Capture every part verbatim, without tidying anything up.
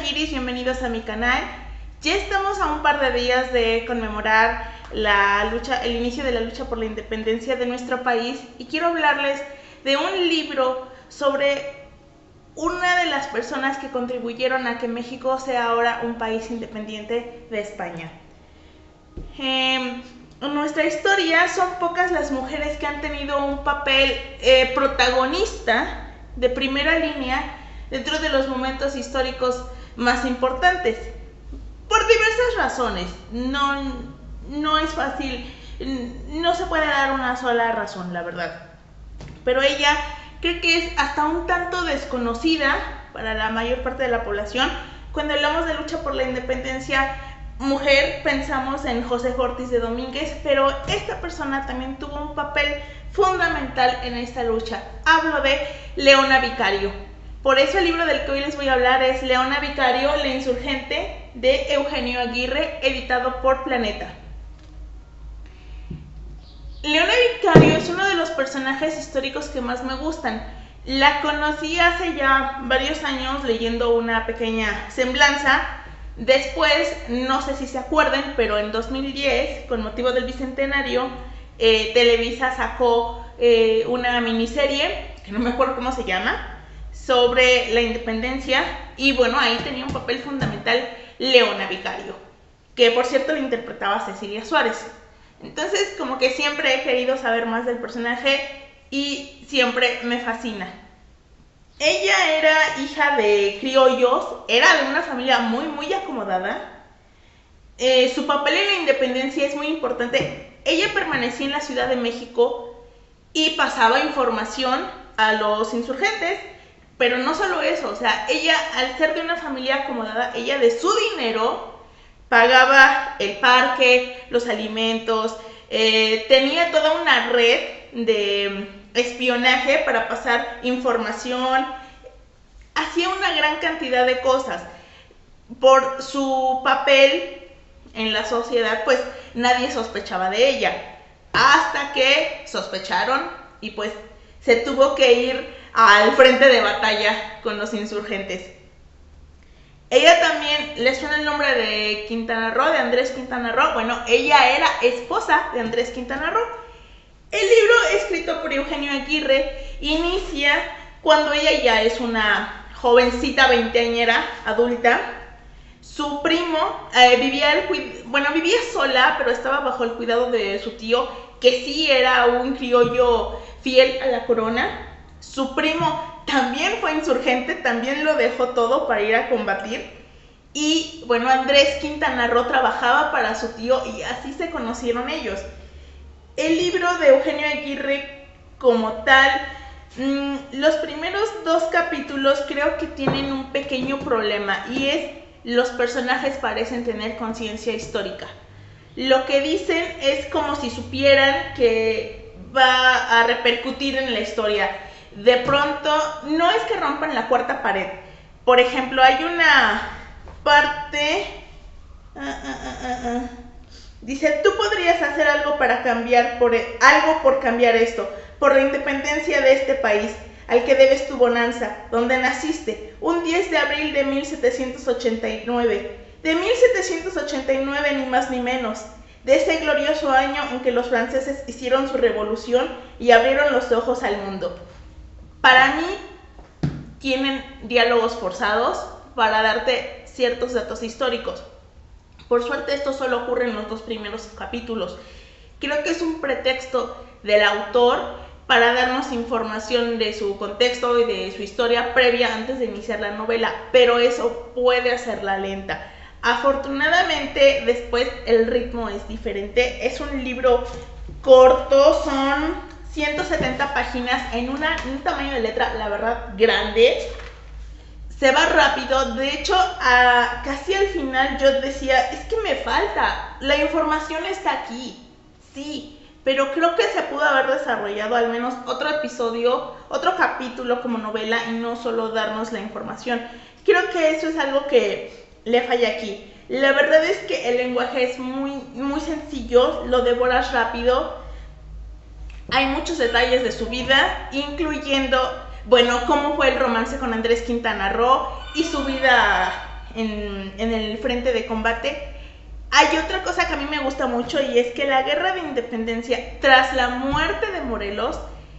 Giris, bienvenidos a mi canal. Ya estamos a un par de días de conmemorar la lucha, el inicio de la lucha por la independencia de nuestro país, y quiero hablarles de un libro sobre una de las personas que contribuyeron a que México sea ahora un país independiente de España. Eh, en nuestra historia son pocas las mujeres que han tenido un papel eh, protagonista de primera línea dentro de los momentos históricos más importantes, por diversas razones. No, no es fácil, no se puede dar una sola razón, la verdad, pero ella creo que es hasta un tanto desconocida para la mayor parte de la población. Cuando hablamos de lucha por la independencia mujer, pensamos en Josefa Ortiz de Domínguez, pero esta persona también tuvo un papel fundamental en esta lucha. Hablo de Leona Vicario. Por eso el libro del que hoy les voy a hablar es Leona Vicario, la insurgente, de Eugenio Aguirre, editado por Planeta. Leona Vicario es uno de los personajes históricos que más me gustan. La conocí hace ya varios años leyendo una pequeña semblanza. Después, no sé si se acuerden, pero en dos mil diez, con motivo del bicentenario, eh, Televisa sacó eh, una miniserie, que no me acuerdo cómo se llama, sobre la independencia, y bueno, ahí tenía un papel fundamental Leona Vicario, que por cierto lo interpretaba Cecilia Suárez. Entonces, como que siempre he querido saber más del personaje y siempre me fascina. Ella era hija de criollos, era de una familia muy muy acomodada. Eh, su papel en la independencia es muy importante. Ella permanecía en la Ciudad de México y pasaba información a los insurgentes, pero no solo eso, o sea, ella, al ser de una familia acomodada, ella de su dinero pagaba el parque, los alimentos, eh, tenía toda una red de espionaje para pasar información, hacía una gran cantidad de cosas. Por su papel en la sociedad, pues nadie sospechaba de ella, hasta que sospecharon y pues se tuvo que ir al frente de batalla con los insurgentes. Ella también, ¿les suena el nombre de Quintana Roo, de Andrés Quintana Roo? Bueno, ella era esposa de Andrés Quintana Roo. El libro, escrito por Eugenio Aguirre, inicia cuando ella ya es una jovencita veinteañera, adulta. Su primo eh, vivía, el, bueno, vivía sola, pero estaba bajo el cuidado de su tío, que sí era un criollo fiel a la corona. Su primo también fue insurgente, también lo dejó todo para ir a combatir. Y bueno, Andrés Quintana Roo trabajaba para su tío y así se conocieron ellos. El libro de Eugenio Aguirre como tal, mmm, los primeros dos capítulos creo que tienen un pequeño problema, y es los personajes parecen tener conciencia histórica. Lo que dicen es como si supieran que va a repercutir en la historia. De pronto, no es que rompan la cuarta pared. Por ejemplo, hay una parte... Uh, uh, uh, uh, uh. Dice, tú podrías hacer algo para cambiar, por, algo por cambiar esto, por la independencia de este país, al que debes tu bonanza, donde naciste, un diez de abril de mil setecientos ochenta y nueve. De mil setecientos ochenta y nueve, ni más ni menos. De ese glorioso año en que los franceses hicieron su revolución y abrieron los ojos al mundo. Para mí, tienen diálogos forzados para darte ciertos datos históricos. Por suerte, esto solo ocurre en los dos primeros capítulos. Creo que es un pretexto del autor para darnos información de su contexto y de su historia previa antes de iniciar la novela, pero eso puede hacerla lenta. Afortunadamente, después el ritmo es diferente. Es un libro corto, son ciento setenta páginas en, una, en un tamaño de letra, la verdad, grande. Se va rápido. De hecho, a, casi al final yo decía, es que me falta, la información está aquí, sí, pero creo que se pudo haber desarrollado al menos otro episodio, otro capítulo como novela, y no solo darnos la información. Creo que eso es algo que le falla aquí. La verdad es que el lenguaje es muy, muy sencillo, lo devoras rápido. Hay muchos detalles de su vida, incluyendo, bueno, cómo fue el romance con Andrés Quintana Roo y su vida en, en el frente de combate. Hay otra cosa que a mí me gusta mucho, y es que la guerra de independencia, tras la muerte de Morelos,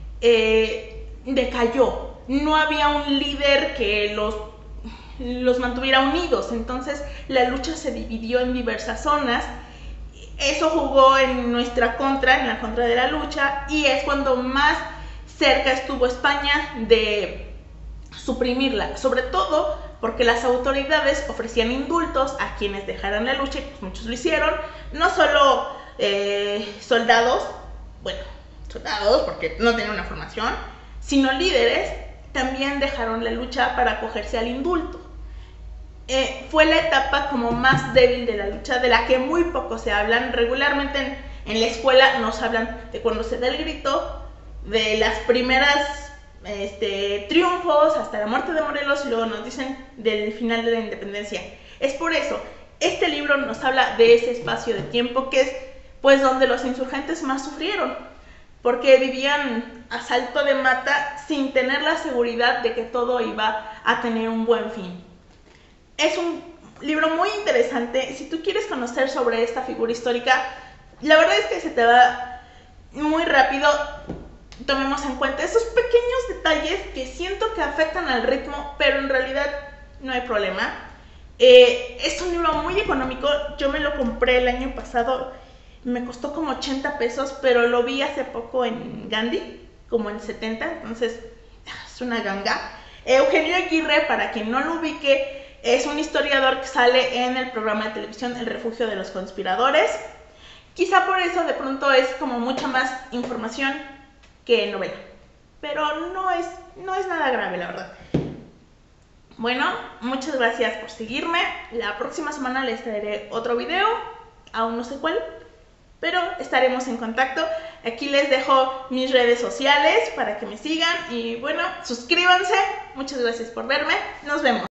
eh, decayó. No había un líder que los, los mantuviera unidos, entonces la lucha se dividió en diversas zonas. Eso jugó en nuestra contra, en la contra de la lucha, y es cuando más cerca estuvo España de suprimirla, sobre todo porque las autoridades ofrecían indultos a quienes dejaran la lucha, y pues muchos lo hicieron, no solo eh, soldados, bueno, soldados porque no tenían una formación, sino líderes también dejaron la lucha para acogerse al indulto. Eh, fue la etapa como más débil de la lucha, de la que muy poco se hablan. Regularmente en, en la escuela nos hablan de cuando se da el grito, de las primeras este, triunfos hasta la muerte de Morelos, y luego nos dicen del final de la independencia. Es por eso, este libro nos habla de ese espacio de tiempo que es pues donde los insurgentes más sufrieron, porque vivían a salto de mata sin tener la seguridad de que todo iba a tener un buen fin. Es un libro muy interesante. Si tú quieres conocer sobre esta figura histórica, la verdad es que se te va muy rápido. Tomemos en cuenta esos pequeños detalles que siento que afectan al ritmo, pero en realidad no hay problema. Eh, es un libro muy económico. Yo me lo compré el año pasado, me costó como ochenta pesos, pero lo vi hace poco en Gandhi, como en setenta, entonces es una ganga. Eugenio Aguirre, para quien no lo ubique, es un historiador que sale en el programa de televisión El Refugio de los Conspiradores. Quizá por eso de pronto es como mucha más información que novela, pero no es, no es nada grave, la verdad. Bueno, muchas gracias por seguirme. La próxima semana les traeré otro video, aún no sé cuál, pero estaremos en contacto. Aquí les dejo mis redes sociales para que me sigan, y bueno, suscríbanse. Muchas gracias por verme, nos vemos.